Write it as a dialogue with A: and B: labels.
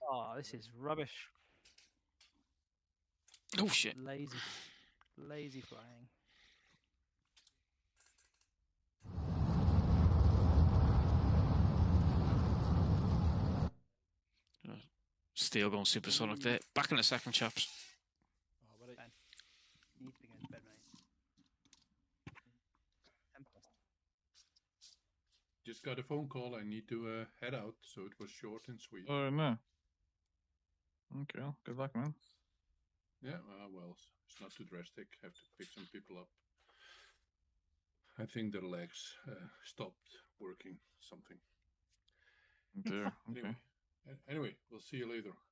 A: Oh, this is rubbish.
B: Oh shit.
A: Lazy flying.
B: Still going supersonic there. Back in a second, chaps.
A: Oh, buddy. Ben, you need to be going to bed, mate. 10 past.
C: Just got a phone call. I need to head out, so it was short and sweet.
D: Oh no. Okay, good luck, man.
C: Yeah, well, it's not too drastic. Have to pick some people up. I think their legs stopped working. Something.
D: Dear. Okay.
C: Anyway, we'll see you later.